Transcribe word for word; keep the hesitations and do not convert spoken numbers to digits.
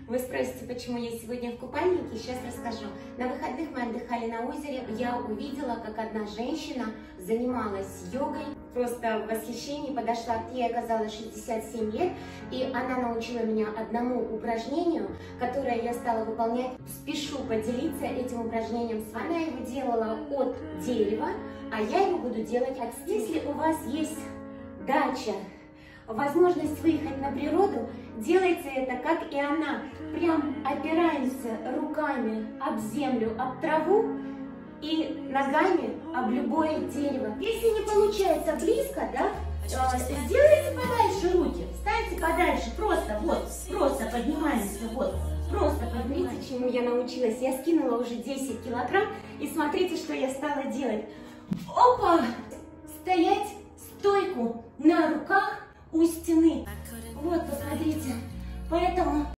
Вы спросите, почему я сегодня в купальнике? Сейчас расскажу. На выходных мы отдыхали на озере. Я увидела, как одна женщина занималась йогой. Просто в восхищении подошла к ней, оказалось шестьдесят семь лет. И она научила меня одному упражнению, которое я стала выполнять. Спешу поделиться этим упражнением с вами. Она его делала от дерева, а я его буду делать от стены. Если у вас есть дача, возможность выехать на природу, делайте это, как и она. Прям опираемся руками об землю, об траву и ногами об любое дерево. Если не получается близко, да, сделайте подальше руки, ставьте подальше, просто вот, просто поднимаемся, вот, просто поднимите, чему я научилась. Я скинула уже десять килограмм, и смотрите, что я стала делать. Опа! Стоять стойку на руках у стены. Вот, посмотрите. Поэтому